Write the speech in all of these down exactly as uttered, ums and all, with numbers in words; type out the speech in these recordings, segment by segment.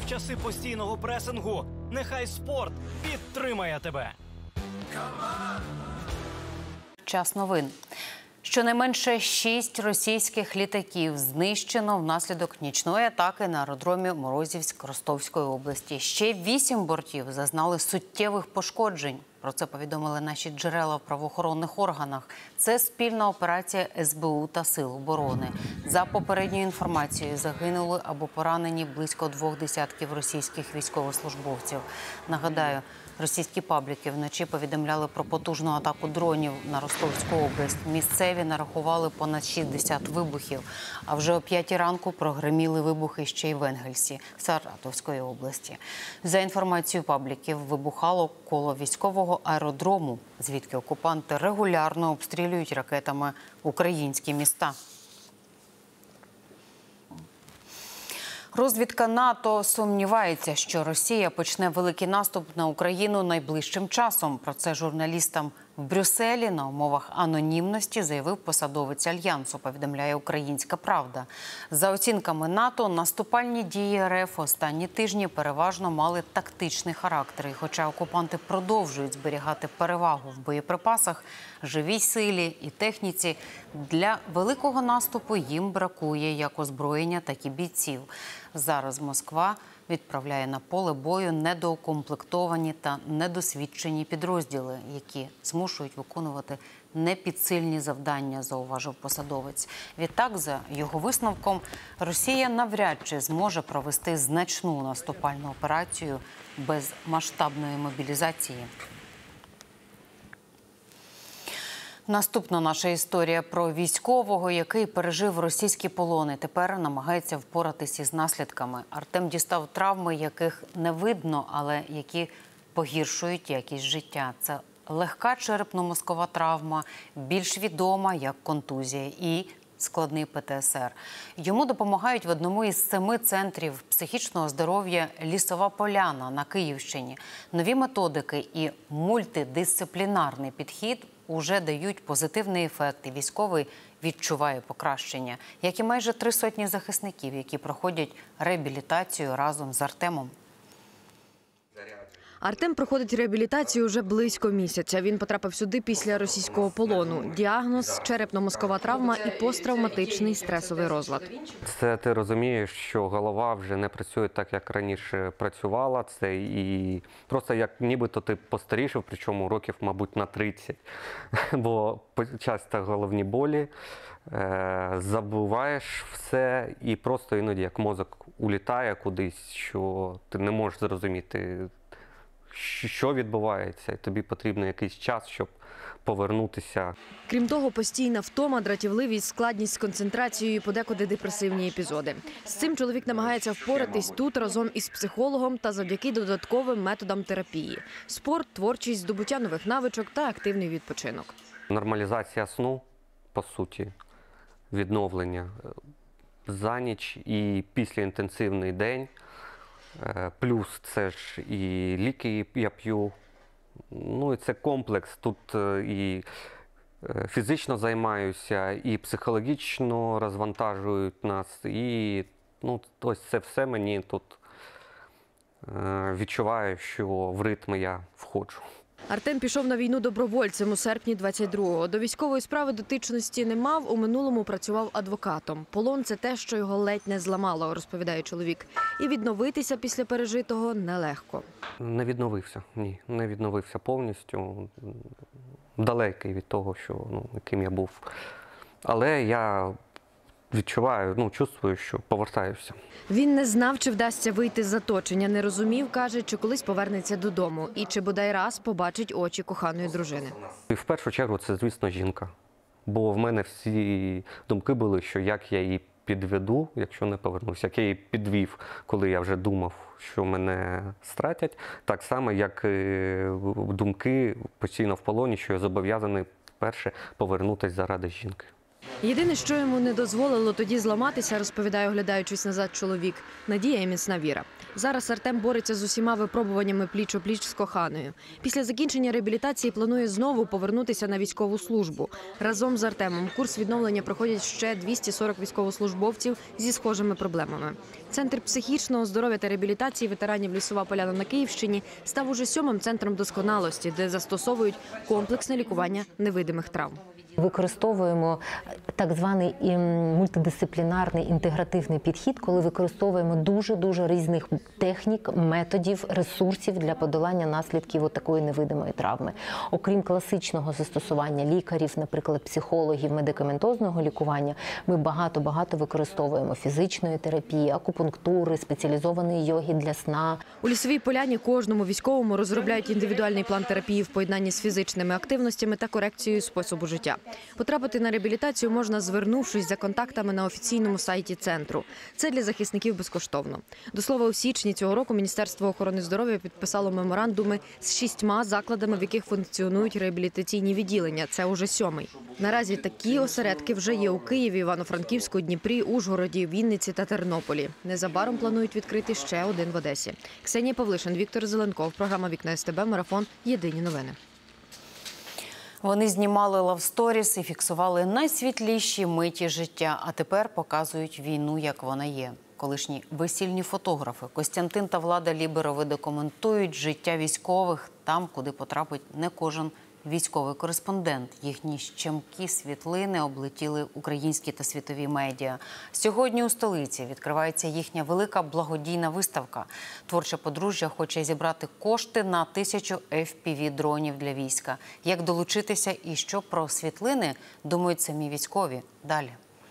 в часи постійного пресингу. Нехай спорт підтримає тебе. Час новин. Щонайменше шість російських літаків знищено внаслідок нічної атаки на аеродромі Морозівськ Ростовської області. Ще вісім бортів зазнали суттєвих пошкоджень. Про це повідомили наші джерела в правоохоронних органах. Це спільна операція ес бе у та Сил оборони. За попередньою інформацією, загинули або поранені близько двох десятків російських військовослужбовців. Нагадаю, російські пабліки вночі повідомляли про потужну атаку дронів на Ростовську область. Місцеві нарахували понад шістдесят вибухів. А вже о п'ятій ранку прогреміли вибухи ще й в Енгельсі, Саратовської області. За інформацією пабліків, вибухало коло військового аеродрому, звідки окупанти регулярно обстрілюють ракетами українські міста. Розвідка НАТО сумнівається, що Росія почне великий наступ на Україну найближчим часом. Про це журналістам в Брюсселі на умовах анонімності заявив посадовець Альянсу, повідомляє «Українська правда». За оцінками НАТО, наступальні дії ер еф останні тижні переважно мали тактичний характер. І хоча окупанти продовжують зберігати перевагу в боєприпасах, живій силі і техніці, для великого наступу їм бракує як озброєння, так і бійців. Зараз Москва відправляє на поле бою недоукомплектовані та недосвідчені підрозділи, які змушують виконувати непідсильні завдання, зауважив посадовець. Відтак, за його висновком, Росія навряд чи зможе провести значну наступальну операцію без масштабної мобілізації. Наступна наша історія про військового, який пережив російські полони. Тепер намагається впоратися із наслідками. Артем дістав травми, яких не видно, але які погіршують якість життя. Це легка черепно-мозкова травма, більш відома як контузія, і складний пе те ес ер. Йому допомагають в одному із семи центрів психічного здоров'я «Лісова поляна» на Київщині. Нові методики і мультидисциплінарний підхід уже дають позитивний ефект, і військовий відчуває покращення, як і майже три сотні захисників, які проходять реабілітацію разом з Артемом. Артем проходить реабілітацію вже близько місяця. Він потрапив сюди після російського полону. Діагноз – черепно-мозкова травма і посттравматичний стресовий розлад. Це ти розумієш, що голова вже не працює так, як раніше працювала. Це і просто як нібито ти постарішав, причому років, мабуть, на тридцять. Бо часто головні болі, забуваєш все і просто іноді як мозок улітає кудись, що ти не можеш зрозуміти, що відбувається, і тобі потрібен якийсь час, щоб повернутися. Крім того, постійна втома, дратівливість, складність з концентрацією і подекуди депресивні епізоди. З цим чоловік намагається впоратись тут разом із психологом та завдяки додатковим методам терапії. Спорт, творчість, здобуття нових навичок та активний відпочинок. Нормалізація сну, по суті, відновлення за ніч і післяінтенсивний день. Плюс це ж і ліки я п'ю, ну і це комплекс. Тут і фізично займаюся, і психологічно розвантажують нас, і ну, ось це все мені тут відчуваю, що в ритм я входжу. Артем пішов на війну добровольцем у серпні двадцять другого. До військової справи дотичності не мав, у минулому працював адвокатом. Полон – це те, що його ледь не зламало, розповідає чоловік. І відновитися після пережитого нелегко. Не відновився, ні, не відновився повністю. Далекий від того, що, ну, яким я був. Але я відчуваю, ну, чувствую, що повертаюся. Він не знав, чи вдасться вийти з оточення, не розумів, каже, чи колись повернеться додому і чи бодай раз побачить очі коханої дружини. І в першу чергу це, звісно, жінка. Бо в мене всі думки були, що як я її підведу, якщо не повернуся, як я її підвів, коли я вже думав, що мене стратять. Так само, як і думки постійно в полоні, що я зобов'язаний перше повернутися заради жінки. Єдине, що йому не дозволило тоді зламатися, розповідає, оглядаючись назад чоловік, надія і міцна віра. Зараз Артем бореться з усіма випробуваннями пліч-о-пліч з коханою. Після закінчення реабілітації планує знову повернутися на військову службу. Разом з Артемом курс відновлення проходять ще двісті сорок військовослужбовців зі схожими проблемами. Центр психічного здоров'я та реабілітації ветеранів Лісова Поляна на Київщині став уже сьомим центром досконалості, де застосовують комплексне лікування невидимих травм. Використовуємо так званий мультидисциплінарний інтегративний підхід, коли використовуємо дуже-дуже різних технік, методів, ресурсів для подолання наслідків такої невидимої травми. Окрім класичного застосування лікарів, наприклад, психологів, медикаментозного лікування, ми багато-багато використовуємо фізичної терапії, акупунктури, спеціалізованої йоги для сна. У Лісовій Поляні кожному військовому розробляють індивідуальний план терапії в поєднанні з фізичними активностями та корекцією способу життя. Потрапити на реабілітацію можна, звернувшись за контактами на офіційному сайті центру. Це для захисників безкоштовно. До слова, у січні цього року Міністерство охорони здоров'я підписало меморандуми з шістьма закладами, в яких функціонують реабілітаційні відділення. Це уже сьомий. Наразі такі осередки вже є у Києві, Івано-Франківську, Дніпрі, Ужгороді, Вінниці та Тернополі. Незабаром планують відкрити ще один в Одесі. Ксенія Павлишин, Віктор Зеленков. Програма «Вікна СТБ», Марафон. Єдині новини. Вони знімали лавсторіс і фіксували найсвітліші миті життя, а тепер показують війну, як вона є. Колишні весільні фотографи Костянтин та Влада Ліберови документують життя військових там, куди потрапить не кожен військовий кореспондент. Їхні щемкі світлини облетіли українські та світові медіа. Сьогодні у столиці відкривається їхня велика благодійна виставка. Творче подружжя хоче зібрати кошти на тисячу еф пі ві-дронів для війська. Як долучитися і що про світлини думають самі військові? Далі.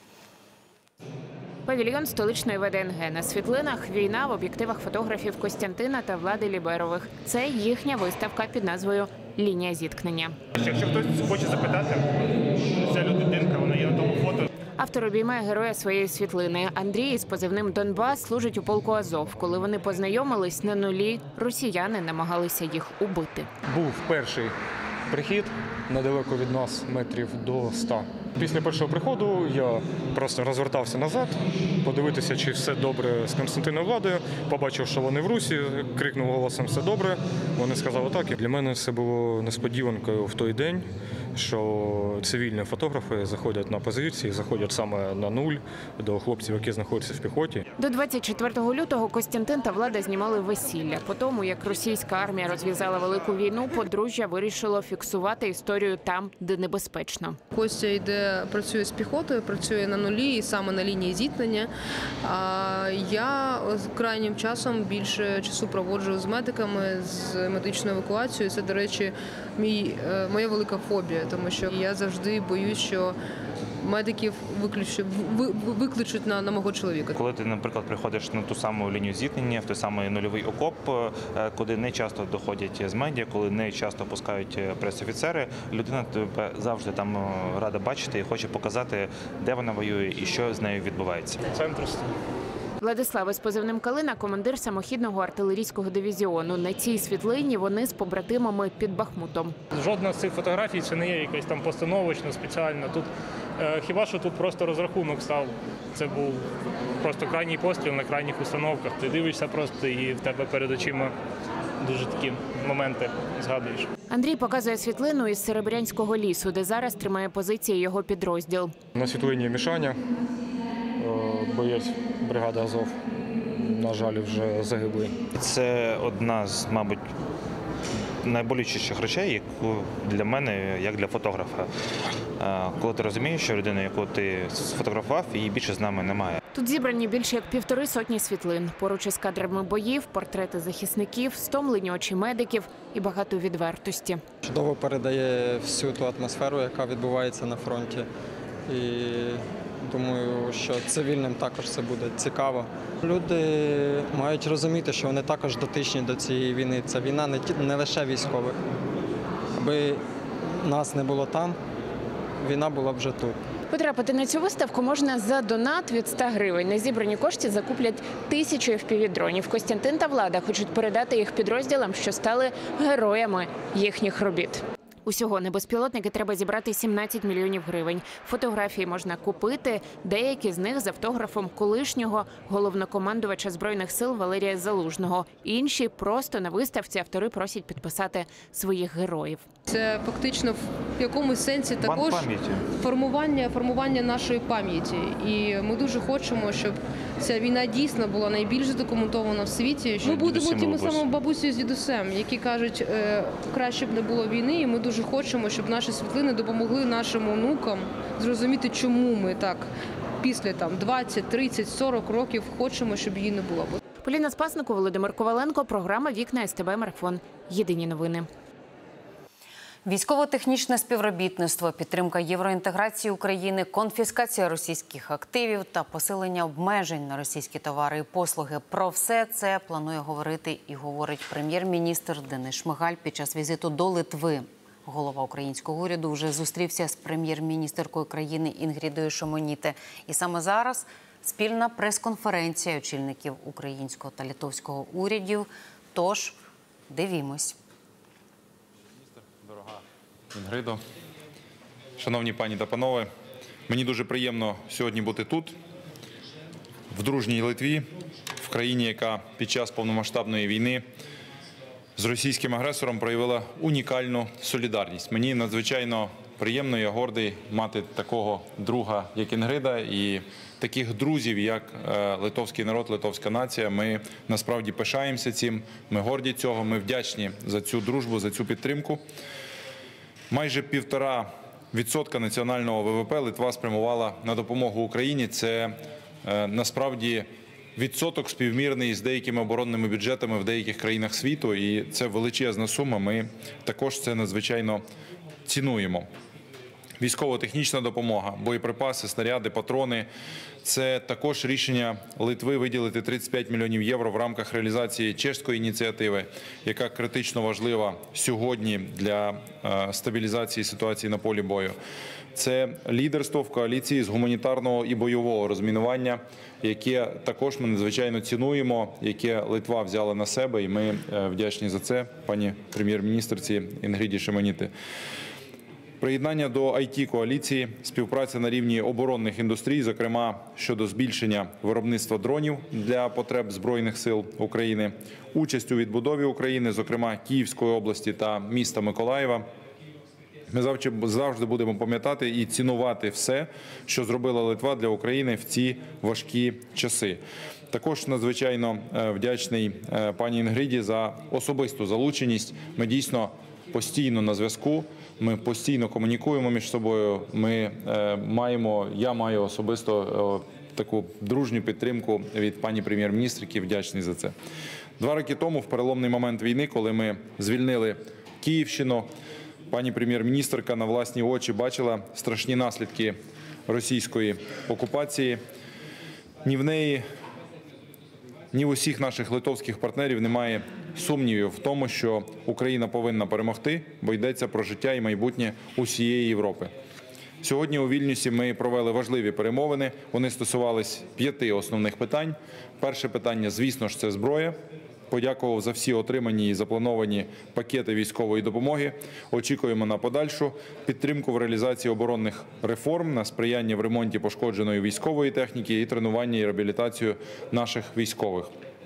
Павільйон столичної ве де ен ге. На світлинах війна в об'єктивах фотографів Костянтина та Влади Ліберових. Це їхня виставка під назвою «Лінія зіткнення». Якщо хтось хоче запитати, ця людинка, вона є на тому фото. Автор обіймає героя своєї світлини. Андрій із позивним «Донбас» служить у полку Азов. Коли вони познайомились на нулі, росіяни намагалися їх убити. Був перший прихід недалеко від нас, метрів до ста. Після першого приходу я просто розвертався назад, подивитися, чи все добре з Костянтиною Владою. Побачив, що вони в русі, крикнув голосом «все добре». Вони сказали так. І для мене це було несподіванкою в той день, що цивільні фотографи заходять на позиції, заходять саме на нуль до хлопців, які знаходяться в піхоті. До двадцять четвертого лютого Костянтин та Влада знімали весілля. По тому, як російська армія розв'язала велику війну, подружжя вирішило фіксувати історію там, де небезпечно. Костя йде, працює з піхотою, працює на нулі і саме на лінії зіткнення. А я крайнім часом більше часу проводжу з медиками, з медичною евакуацією. Це, до речі, мій, моя велика фобія, тому що я завжди боюсь, що медиків виключать, викличуть на, на мого чоловіка. Коли ти, наприклад, приходиш на ту саму лінію зіткнення, в той самий нульовий окоп, куди не часто доходять з медіа, коли не часто пускають прес-офіцери, людина тебе завжди там рада бачити і хоче показати, де вона воює і що з нею відбувається. Центр. Владислав із позивним «Калина» – командир самохідного артилерійського дивізіону. На цій світлині вони з побратимами під Бахмутом. Жодна з цих фотографій це не є якась там постановочна, спеціальна. Тут е, хіба що тут просто розрахунок став. Це був просто крайній постріл на крайніх установках. Ти дивишся просто і в тебе перед очима дуже такі моменти згадуєш. Андрій показує світлину із Серебрянського лісу, де зараз тримає позиції його підрозділ. На світлині Мішаня, боєць бригади Азов, на жаль, вже загиблий. Це одна з, мабуть, найболючіших речей, яку для мене, як для фотографа. Коли ти розумієш, що людина, яку ти сфотографував, її більше з нами немає. Тут зібрані більше як півтори сотні світлин. Поруч із кадрами боїв, портрети захисників, стомлені очі медиків і багато відвертості. Чудово передає всю ту атмосферу, яка відбувається на фронті. І думаю, що цивільним також це буде цікаво. Люди мають розуміти, що вони також дотичні до цієї війни. Це війна не, ті, не лише військових. Аби нас не було там, війна була б вже тут. Потрапити на цю виставку можна за донат від ста гривень. На зібрані кошти закуплять тисячу еф пі ві-дронів. Костянтин та Влада хочуть передати їх підрозділам, що стали героями їхніх робіт. Усього на безпілотники треба зібрати сімнадцять мільйонів гривень. Фотографії можна купити, деякі з них з автографом колишнього головнокомандувача Збройних сил Валерія Залужного. Інші просто на виставці автори просять підписати своїх героїв. Це фактично в якомусь сенсі також формування, формування нашої пам'яті. І ми дуже хочемо, щоб ця війна дійсно була найбільш задокументована в світі. Ми будемо тими самими бабусею з дідусем, які кажуть, краще б не було війни, і ми дуже хочемо, щоб наші світлини допомогли нашим онукам зрозуміти, чому ми так після там двадцять, тридцять, сорок років хочемо, щоб її не було. Поліна Спаснику, Володимир Коваленко, програма «Вікна СТБ Марафон». Єдині новини. Військово-технічне співробітництво, підтримка євроінтеграції України, конфіскація російських активів та посилення обмежень на російські товари і послуги. Про все це планує говорити і говорить прем'єр-міністр Денис Шмигаль під час візиту до Литви. Голова українського уряду вже зустрівся з прем'єр-міністеркою країни Інгрідою Шимоніте. І саме зараз спільна прес-конференція очільників українського та литовського урядів. Тож, дивімось. Дорога Інгридо, шановні пані та панове, мені дуже приємно сьогодні бути тут, в дружній Литві, в країні, яка під час повномасштабної війни з російським агресором проявила унікальну солідарність. Мені надзвичайно приємно, я гордий мати такого друга, як Інгрида, і таких друзів, як литовський народ, литовська нація. Ми насправді пишаємося цим, ми горді цього, ми вдячні за цю дружбу, за цю підтримку. Майже півтора відсотка національного ВВП Литва спрямувала на допомогу Україні. Це насправді відсоток співмірний з деякими оборонними бюджетами в деяких країнах світу, і це величезна сума, ми також це надзвичайно цінуємо. Військово-технічна допомога, боєприпаси, снаряди, патрони – це також рішення Литви виділити тридцять п'ять мільйонів євро в рамках реалізації чеської ініціативи, яка критично важлива сьогодні для стабілізації ситуації на полі бою. Це лідерство в коаліції з гуманітарного і бойового розмінування, яке також ми надзвичайно цінуємо, яке Литва взяла на себе, і ми вдячні за це пані прем'єр-міністерці Інгріді Шимоніте. Приєднання до ай ті-коаліції, співпраця на рівні оборонних індустрій, зокрема щодо збільшення виробництва дронів для потреб Збройних сил України, участь у відбудові України, зокрема Київської області та міста Миколаєва. Ми завжди будемо пам'ятати і цінувати все, що зробила Литва для України в ці важкі часи. Також надзвичайно вдячний пані Інгриді за особисту залученість. Ми дійсно постійно на зв'язку, ми постійно комунікуємо між собою, ми маємо, я маю особисто таку дружню підтримку від пані прем'єр-міністрки, вдячний за це. Два роки тому, в переломний момент війни, коли ми звільнили Київщину, пані прем'єр-міністерка на власні очі бачила страшні наслідки російської окупації. Ні в неї, ні в усіх наших литовських партнерів немає сумнівів в тому, що Україна повинна перемогти, бо йдеться про життя і майбутнє усієї Європи. Сьогодні у Вільнюсі ми провели важливі перемовини. Вони стосувались п'яти основних питань. Перше питання, звісно ж, це зброя. Подякував за всі отримані і заплановані пакети військової допомоги. Очікуємо на подальшу підтримку в реалізації оборонних реформ, на сприяння в ремонті пошкодженої військової техніки і тренування і реабілітацію наших військових.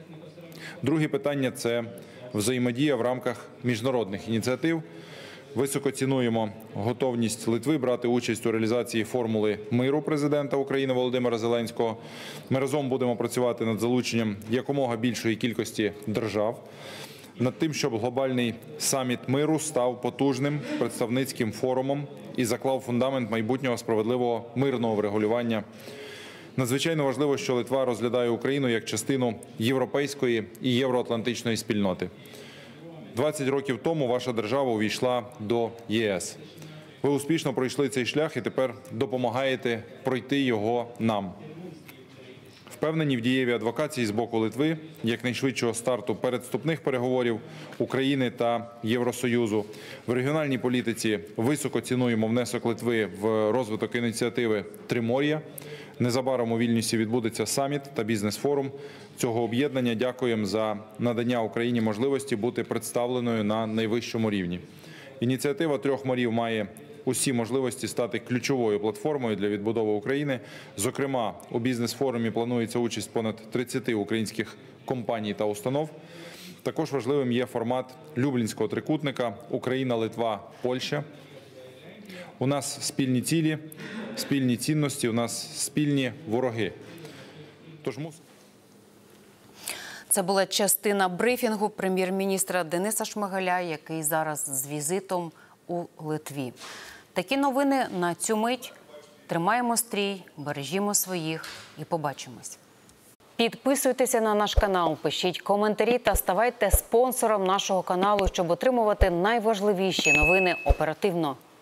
Друге питання – це взаємодія в рамках міжнародних ініціатив. Високо цінуємо готовність Литви брати участь у реалізації формули миру президента України Володимира Зеленського. Ми разом будемо працювати над залученням якомога більшої кількості держав, над тим, щоб глобальний саміт миру став потужним представницьким форумом і заклав фундамент майбутнього справедливого мирного врегулювання. Надзвичайно важливо, що Литва розглядає Україну як частину європейської і євроатлантичної спільноти. двадцять років тому ваша держава увійшла до є ес. Ви успішно пройшли цей шлях і тепер допомагаєте пройти його нам. Впевнені в дієвій адвокації з боку Литви, якнайшвидшого старту передвступних переговорів України та Євросоюзу. В регіональній політиці високо цінуємо внесок Литви в розвиток ініціативи «Тримор'я». Незабаром у Вільнюсі відбудеться саміт та бізнес-форум цього об'єднання. Дякуємо за надання Україні можливості бути представленою на найвищому рівні. Ініціатива «Трьох морів» має усі можливості стати ключовою платформою для відбудови України. Зокрема, у бізнес-форумі планується участь понад тридцяти українських компаній та установ. Також важливим є формат Люблінського трикутника «Україна, Литва, Польща». У нас спільні цілі, спільні цінності, у нас спільні вороги. Тож мус. Це була частина брифінгу прем'єр-міністра Дениса Шмигаля, який зараз з візитом у Литві. Такі новини на цю мить. Тримаємо стрій, бережімо своїх і побачимось. Підписуйтеся на наш канал, пишіть коментарі та ставайте спонсором нашого каналу, щоб отримувати найважливіші новини оперативно.